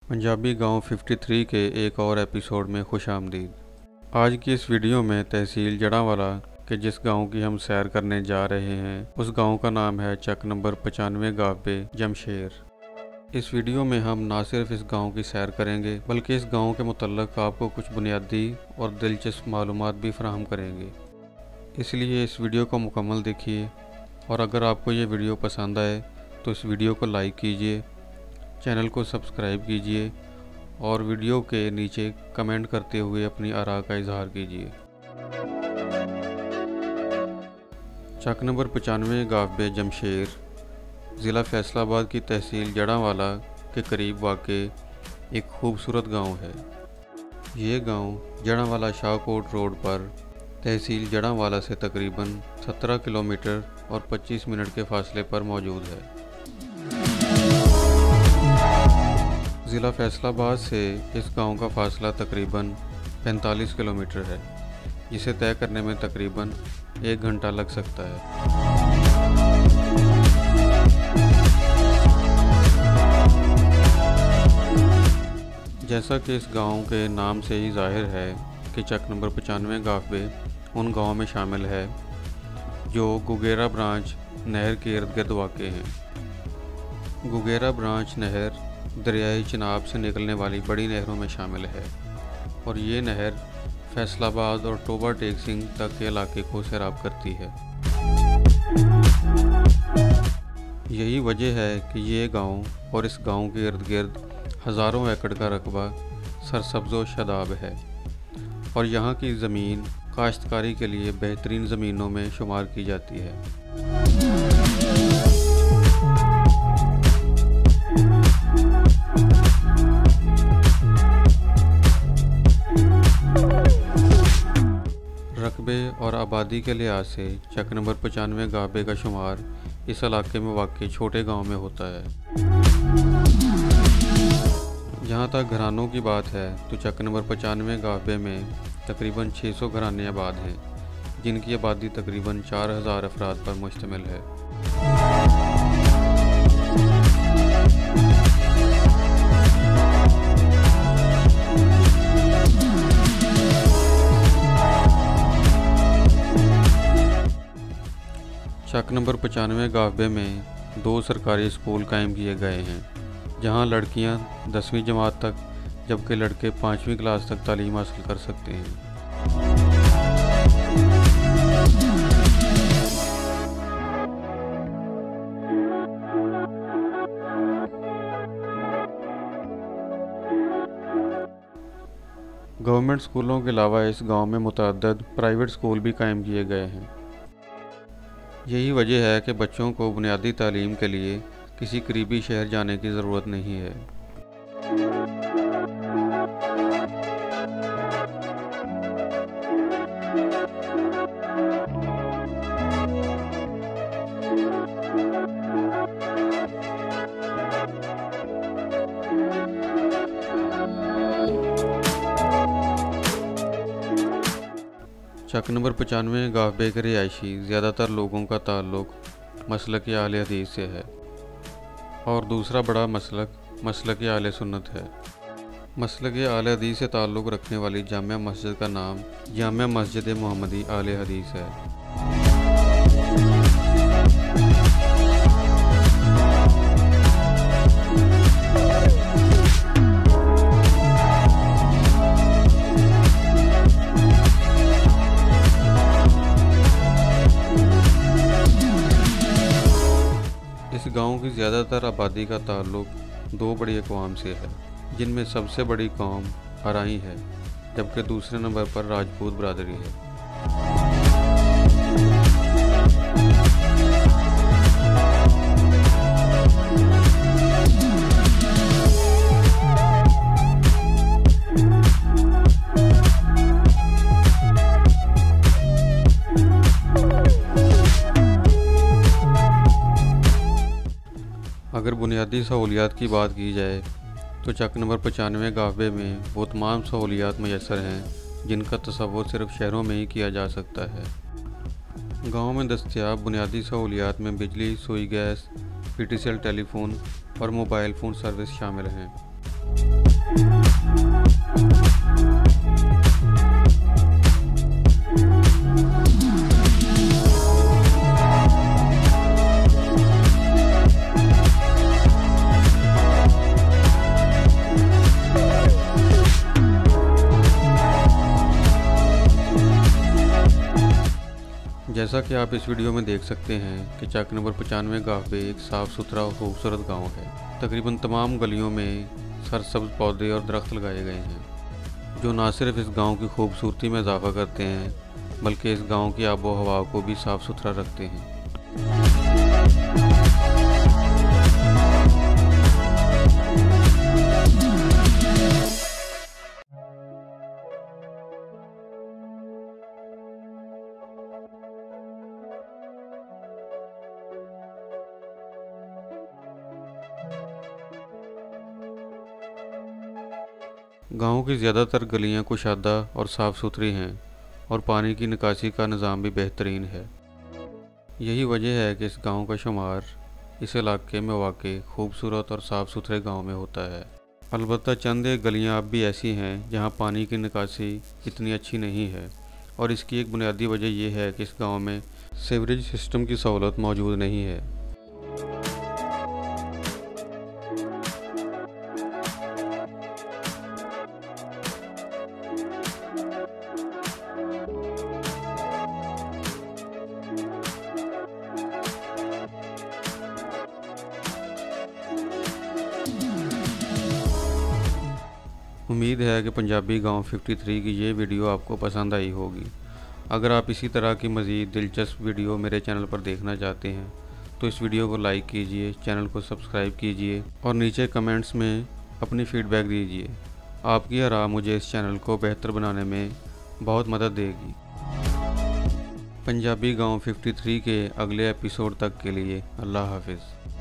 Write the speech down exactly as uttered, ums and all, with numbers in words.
पंजाबी गांव तिरेपन के एक और एपिसोड में खुश आमदीद। आज की इस वीडियो में तहसील जड़ांवाला के जिस गांव की हम सैर करने जा रहे हैं उस गांव का नाम है चक नंबर पचानवे गावे जमशेर। इस वीडियो में हम ना सिर्फ इस गांव की सैर करेंगे बल्कि इस गांव के मुतल्लक आपको कुछ बुनियादी और दिलचस्प मालूमात भी फराहम करेंगे, इसलिए इस वीडियो को मुकम्मल देखिए। और अगर आपको ये वीडियो पसंद आए तो इस वीडियो को लाइक कीजिए, चैनल को सब्सक्राइब कीजिए और वीडियो के नीचे कमेंट करते हुए अपनी आरा का इजहार कीजिए। चक नंबर पचानवे गावे जमशेर ज़िला फैसलाबाद की तहसील जड़ांवाला के करीब वाक़े एक खूबसूरत गांव है। ये गांव जड़ांवाला शाहकोट रोड पर तहसील जड़ांवाला से तकरीबन सत्रह किलोमीटर और पच्चीस मिनट के फासले पर मौजूद है। ज़िला फैसलाबाद से इस गांव का फासला तकरीबन पैंतालीस किलोमीटर है, जिसे तय करने में तकरीबन एक घंटा लग सकता है। जैसा कि इस गांव के नाम से ही जाहिर है कि चक नंबर पचानवे गावे उन गाँव में शामिल है जो गुगेरा ब्रांच नहर के इर्द गिर्द वाक़े हैं। गुगेरा ब्रांच नहर दरियाई चिनाब से निकलने वाली बड़ी नहरों में शामिल है और ये नहर फैसलाबाद और टोबा टेक सिंह तक के इलाके को सैराब करती है। यही वजह है कि ये गांव और इस गांव के इर्द गिर्द हज़ारों एकड़ का रकबा सरसब्ज़ व शादाब है और यहाँ की ज़मीन काश्तकारी के लिए बेहतरीन ज़मीनों में शुमार की जाती है। रकबे और आबादी के लिहाज से चक नंबर पचानवे गावे का शुमार इस इलाके में वाक़ई छोटे गांव में होता है। जहां तक घरानों की बात है तो चक नंबर पचानवे गावे में तकरीबन छह सौ घराने आबाद हैं, जिनकी आबादी तकरीबन चार हज़ार अफराद पर मुश्तमिल है। चक नंबर पचानवे गावे में दो सरकारी स्कूल कायम किए गए हैं, जहां लड़कियां दसवीं जमात तक जबकि लड़के पाँचवीं क्लास तक तालीम हासिल कर सकते हैं। गवर्नमेंट स्कूलों के अलावा इस गांव में मुतअद्दिद प्राइवेट स्कूल भी कायम किए गए हैं। यही वजह है कि बच्चों को बुनियादी तालीम के लिए किसी करीबी शहर जाने की ज़रूरत नहीं है। चक नंबर पचानवे गावे के रिहायशी ज़्यादातर लोगों का ताल्लुक मसलक आले हदीस से है और दूसरा बड़ा मसलक मसलक आले सुन्नत है। मसलक आले हदीस से ताल्लुक़ रखने वाली जामिया मस्जिद का नाम जामिया मस्जिद मोहम्मदी आले हदीस है। इस गांव की ज़्यादातर आबादी का ताल्लुक दो बड़ी अक़वाम से है, जिनमें सबसे बड़ी कौम अराई है जबकि दूसरे नंबर पर राजपूत बरादरी है। अगर बुनियादी सहूलियात की बात की जाए तो चक नंबर पचानवे गावे में वो तमाम सहूलियात मैसर हैं जिनका तसव्वुर सिर्फ शहरों में ही किया जा सकता है। गांव में दस्तयाब बुनियादी सहूलियात में बिजली, सुई गैस, पीटीसीएल टेलीफोन और मोबाइल फ़ोन सर्विस शामिल हैं। जैसा कि आप इस वीडियो में देख सकते हैं कि चक नंबर पचानवे गांव एक साफ़ सुथरा और खूबसूरत गांव है। तकरीबन तमाम गलियों में सरसब्ज पौधे और दरख्त लगाए गए हैं जो न सिर्फ इस गांव की खूबसूरती में इजाफा करते हैं बल्कि इस गांव की आबो हवा को भी साफ़ सुथरा रखते हैं। गांव की ज़्यादातर गलियां कुशादा और साफ़ सुथरी हैं और पानी की निकासी का निज़ाम भी बेहतरीन है। यही वजह है कि इस गांव का शुमार इस इलाके में वाक़ई खूबसूरत और साफ़ सुथरे गांव में होता है। अलबत्ता चंद एक गलियां अब भी ऐसी हैं जहां पानी की निकासी इतनी अच्छी नहीं है और इसकी एक बुनियादी वजह यह है कि इस गांव में सीवरेज सिस्टम की सहूलत मौजूद नहीं है। उम्मीद है कि पंजाबी गांव तिरेपन की ये वीडियो आपको पसंद आई होगी। अगर आप इसी तरह की मज़ीद दिलचस्प वीडियो मेरे चैनल पर देखना चाहते हैं तो इस वीडियो को लाइक कीजिए, चैनल को सब्सक्राइब कीजिए और नीचे कमेंट्स में अपनी फ़ीडबैक दीजिए। आपकी राय मुझे इस चैनल को बेहतर बनाने में बहुत मदद देगी। पंजाबी गांव तिरेपन के अगले एपिसोड तक के लिए अल्लाह हाफिज़।